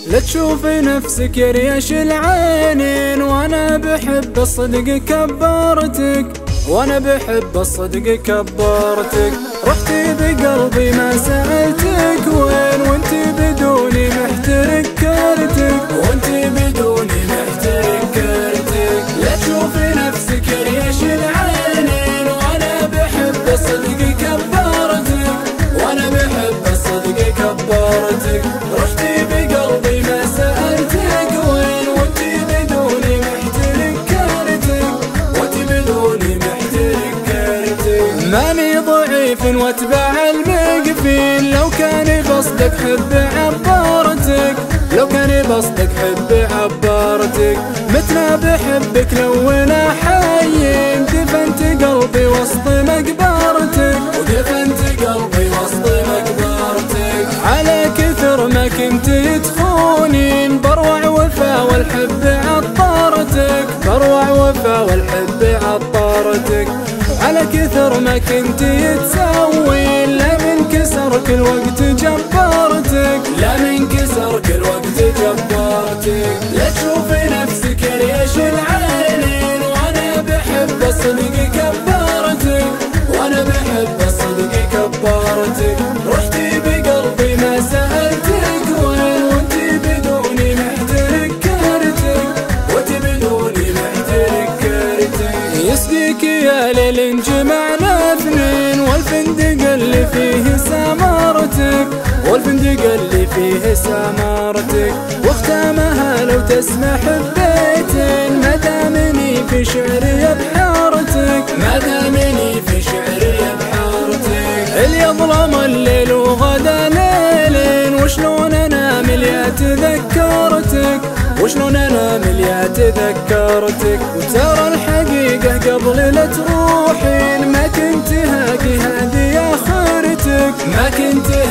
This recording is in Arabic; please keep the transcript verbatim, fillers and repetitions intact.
لا تشوفي نفسك يا ريش العينين، وانا بحب الصدق كبرتك، وانا بحب الصدق كبرتك. رحتي بقلبي ما سألتك وين، وانتي بدوني محترك كرتك، وانتي بدوني محترك كرتك. لا تشوفي نفسك يا ريش العينين، وانا بحب الصدق كبرتك، وانا بحب الصدق كبرتك. رحتي بقلبي ما سألتك وين، وانتي بدوني محترك كرتك، وانتي بدوني محترك كرتك. ماني ضعيف واتبع المقفين، لو كان بصدق حب عبرتك، لو كان بصدق حب عبرتك. متنا بحبك لو انا حي، دفنت قلبي وسط مقبرتك، ودفنت قلبي وسط مقبرتك. على كثر ما كنت تخونين، بروع وفا والحب عطرتك، بروع وفا والحب عطرتك. على كثر ما كنت تسوين، لا من كسر كل وقت جبرتك، لا من كسر كل وقت جبرتك. لا تشوفي نفسك يا ريش العينين، وانا بحب الصدق كبرتك، وانا بحب الصدق كبرتك. رحتي بقلبي ما سألتك وين، وانتي بدوني محترك كرتك، وانتي بدوني محترك كرتك. يسقيك يا ليل جمعنا اثنين، والفندق اللي فيه سمرتك، والفندق اللي فيه سمرتك. واختامها لو تسمح ببيتين، ما دامني في شعري بحارتك، ما دامني في شعري بحارتك. اللي يظلم الليل وغدا ليلين، وشلون انام يا تذكرتك، وشلون انام يا تذكرتك. وترى الحقيقة قبل لا تروحين، ما كنت هاقي هذه اخرتك، ما كنت